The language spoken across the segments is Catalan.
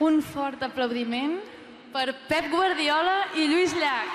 Un fort aplaudiment per Pep Guardiola i Lluís Llach.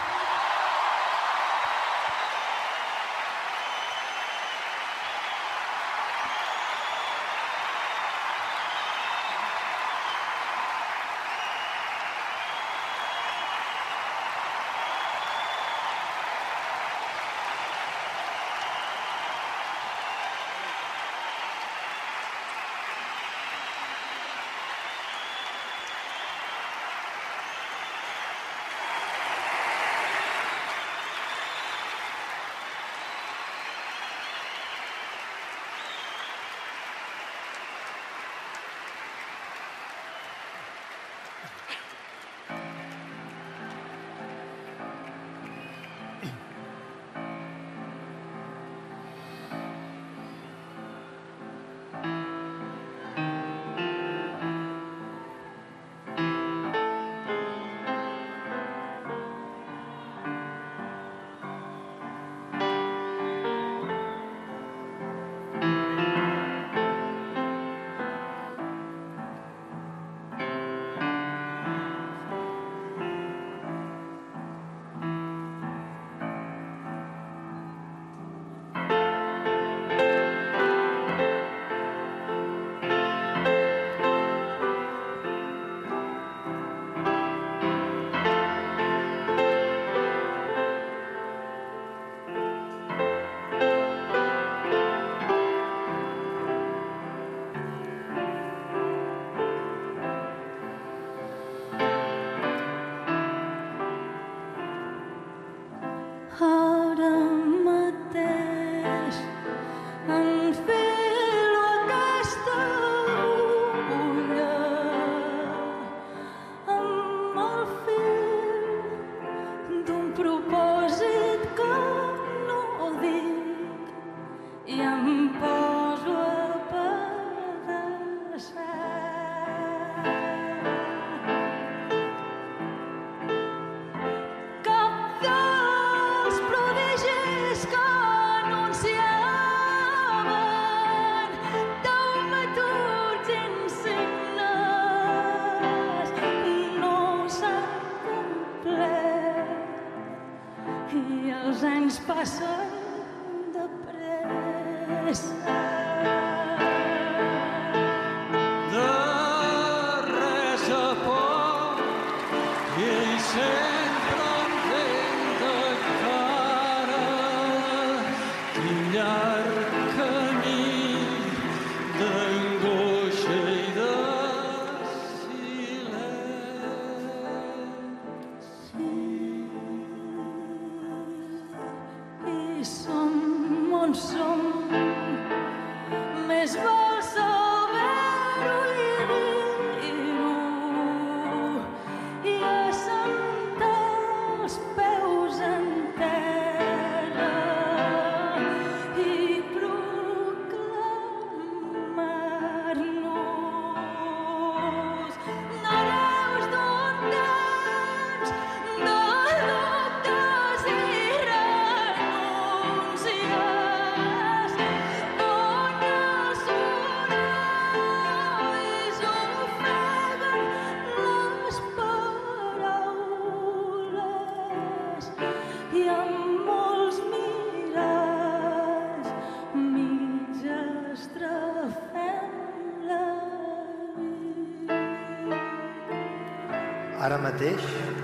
Ara mateix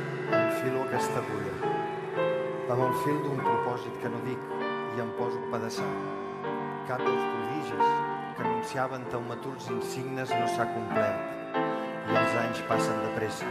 enfilo aquesta agulla, amb el fil d'un propòsit que no dic i em poso a pedaçar. Cap dels prodigis que anunciaven taumaturgs insignes no s'ha complert i els anys passen de pressa.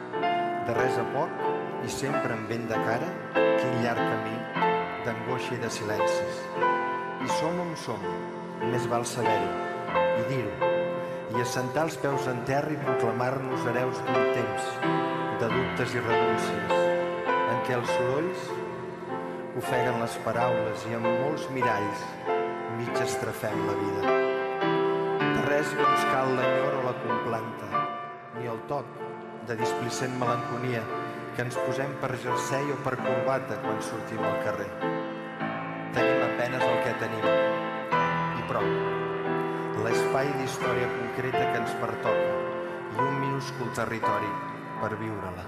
De res a poc i sempre amb vent de cara, quin llarg camí d'angoixa i de silencis. I som on som, més val saber-ho i dir-ho, i assentar els peus en terra i proclamar-nos hereus d'un temps de dubtes i renúncies, en què els sorolls ofeguen les paraules i amb molts miralls mig estrafem la vida. De res no ens cal l'enyor o la complanta, ni el toc de displicent melanconia que ens posem per jersei o per corbata quan sortim al carrer. Tenim apenes el que tenim, i prou. L'espai d'història concreta que ens pertoca i un minut minúscul territori per viure-la.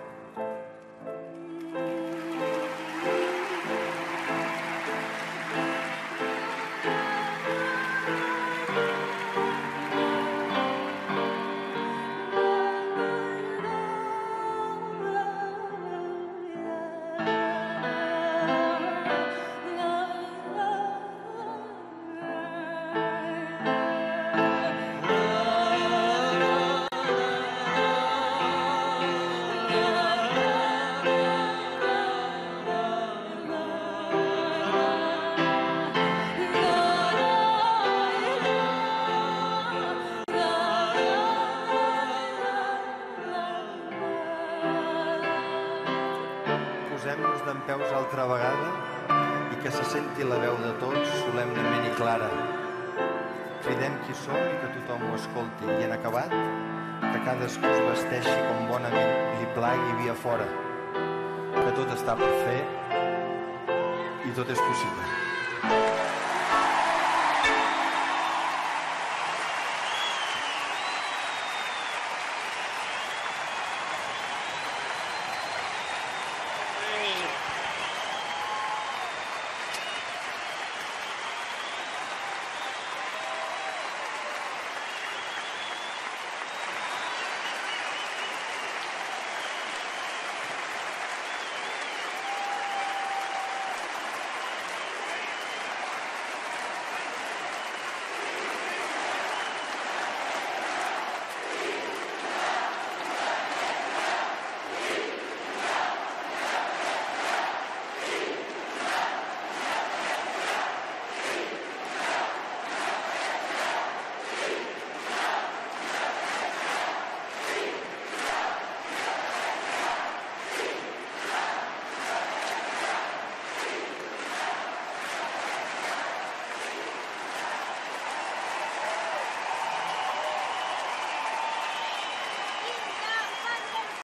Posem-nos dempeus altra vegada i que se senti la veu de tots solemnement i clara. Cridem qui som i que tothom ho escolti i en acabat que cadascú es vesteixi com bonament li plagui via fora, que tot està per fer i tot és possible.